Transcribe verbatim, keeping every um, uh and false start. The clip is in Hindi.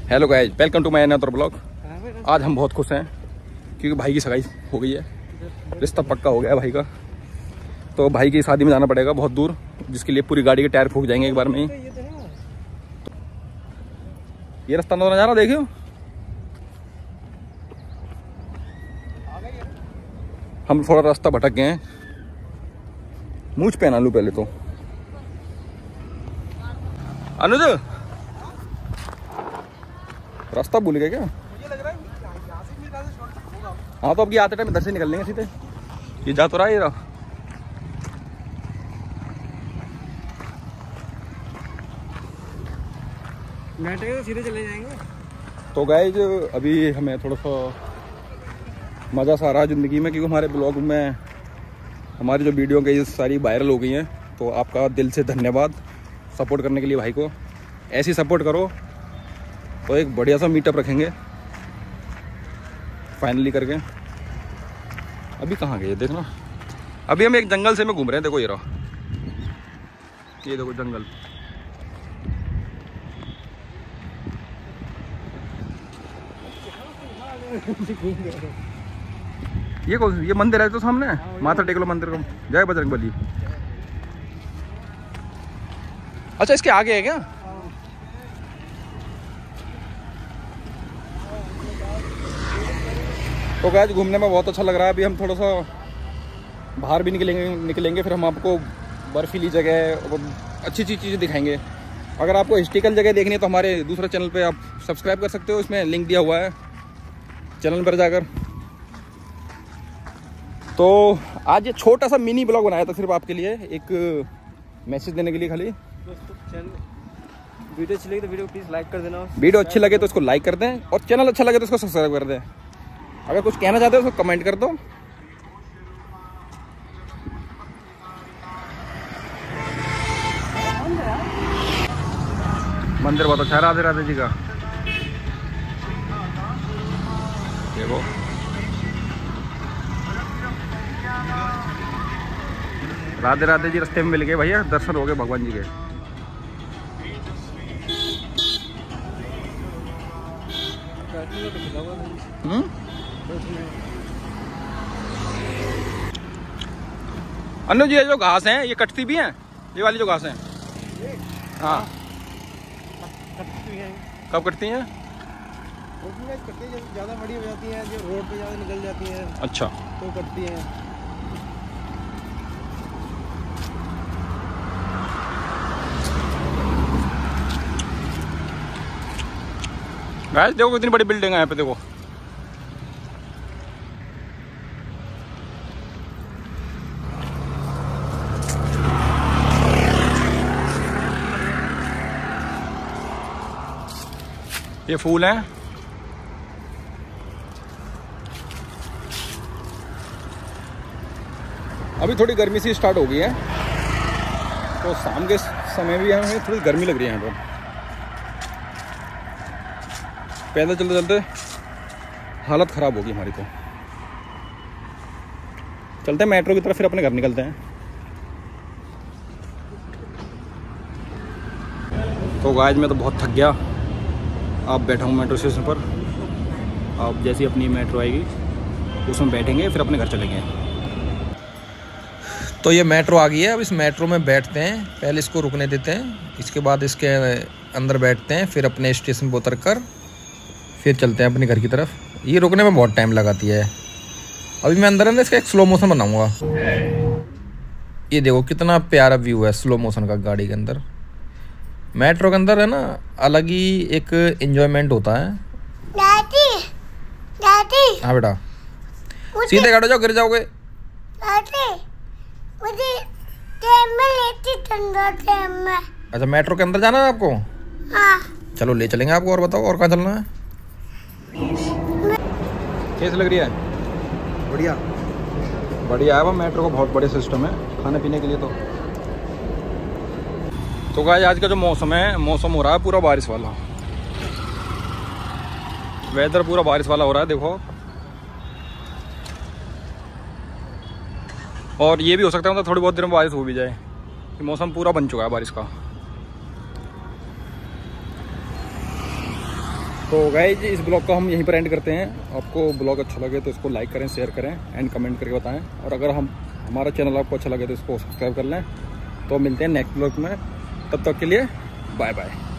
Hello guys, welcome to my another blog. आज हम बहुत खुश हैं क्योंकि भाई की सगाई हो गई है, रिश्ता पक्का हो गया है भाई का। तो भाई की शादी में जाना पड़ेगा बहुत दूर, जिसके लिए पूरी गाड़ी के टायर फूक जाएंगे एक बार में ही। ये रास्ता नज़ारा देखियो, हम थोड़ा रास्ता भटक गए हैं। मूंछ पहना लूं पहले तो। अनुज, रास्ता भूल गए क्या? मुझे लग रहा है यहाँ से भी रास्ता शॉर्ट होगा। हाँ तो अब ये आते टाइम इधर से निकल लेंगे सीधे। ये जा तो रहा है ये रहा। तो सीधे चले जाएंगे। तो गाइस अभी हमें थोड़ा सा मज़ा सा आ रहा है ज़िंदगी में, क्योंकि हमारे ब्लॉग में हमारी जो वीडियो कई सारी वायरल हो गई हैं। तो आपका दिल से धन्यवाद सपोर्ट करने के लिए। भाई को ऐसी सपोर्ट करो तो एक बढ़िया सा मीटअप रखेंगे फाइनली करके। अभी कहाँ गए देखना, अभी हम एक जंगल से में घूम रहे हैं। देखो ये रहा, ये देखो जंगल। ये कौन, ये मंदिर है तो सामने, माथा टेक लो मंदिर को। जय बजरंगबली। अच्छा इसके आगे है क्या? तो गाइस घूमने में बहुत अच्छा लग रहा है। अभी हम थोड़ा सा बाहर भी निकलेंगे निकलेंगे फिर हम आपको बर्फीली जगह और अच्छी अच्छी चीज़ें दिखाएंगे। अगर आपको हिस्टोरिकल जगह देखनी है तो हमारे दूसरे चैनल पे आप सब्सक्राइब कर सकते हो, इसमें लिंक दिया हुआ है चैनल पर जाकर। तो आज ये छोटा सा मिनी ब्लॉग बनाया था सिर्फ आपके लिए, एक मैसेज देने के लिए खाली। वीडियो अच्छी लगी तो वीडियो प्लीज़ लाइक कर देना। वीडियो अच्छी लगे तो इसको लाइक कर दें, और चैनल अच्छा लगे तो इसको सब्सक्राइब कर दें। अगर कुछ कहना चाहते हो तो कमेंट कर दो। मंदिर बहुत अच्छा है राधे राधे जी का। देखो राधे राधे जी रास्ते में मिल गए भैया, दर्शन हो गए भगवान जी के। हम्म अनु जी, ये जो घास है ये कटती भी है? ये वाली जो घास है हाँ कटती हैं। कब कटती हैं? ज़्यादा बड़ी हो जाती हैं, जो रोड पे ज़्यादा निकल जाती हैं। अच्छा तो कटती हैं। गाइस देखो कितनी बड़ी बिल्डिंग है यहाँ पे, देखो। ये फूल हैं। अभी थोड़ी गर्मी सी स्टार्ट हो गई है, तो शाम के समय भी हमें थोड़ी गर्मी लग रही है यहाँ पर। पैदल चलते चलते हालत ख़राब होगी हमारी। तो चलते हैं मेट्रो की तरफ, फिर अपने घर निकलते हैं। तो गाइस मैं तो बहुत थक गया। आप बैठा हूँ मेट्रो स्टेशन पर। आप जैसी अपनी मेट्रो आएगी उसमें बैठेंगे, फिर अपने घर चलेंगे। तो ये मेट्रो आ गई है, अब इस मेट्रो में बैठते हैं। पहले इसको रुकने देते हैं, इसके बाद इसके अंदर बैठते हैं, फिर अपने स्टेशन पर उतर कर फिर चलते हैं अपने घर की तरफ। ये रुकने में बहुत टाइम लगाती है। अभी मैं अंदर है ना इसका एक स्लो मोशन बनाऊंगा। ये देखो कितना प्यारा व्यू है स्लो मोशन का गाड़ी के अंदर। मेट्रो के अंदर है ना अलग ही एक एंजॉयमेंट होता है। दादी, दादी, हाँ बेटा, सीधे गाड़ो, जाओ गिर जाओगे। दादी, मुझे ट्रेन में लेती ठंडा ट्रेन में। अच्छा मेट्रो के अंदर जाना है आपको? हाँ। चलो ले चलेंगे आपको। और बताओ और कहाँ चलना है? कैसी लग रही है? बढ़िया बढ़िया है। वो मेट्रो का बहुत बढ़िया सिस्टम है खाने पीने के लिए। तो तो गाइस आज का जो मौसम है, मौसम हो रहा है पूरा बारिश वाला। वेदर पूरा बारिश वाला हो रहा है, देखो। और ये भी हो सकता है मतलब थोड़ी बहुत देर में बारिश हो भी जाए। मौसम पूरा बन चुका है बारिश का। तो गाइस इस ब्लॉग को हम यहीं पर एंड करते हैं। आपको ब्लॉग अच्छा लगे तो इसको लाइक करें, शेयर करें एंड कमेंट करके बताएं। और अगर हम हमारा चैनल आपको अच्छा लगे तो इसको सब्सक्राइब कर लें। तो मिलते हैं नेक्स्ट ब्लॉग में, तब तक के लिए बाय बाय।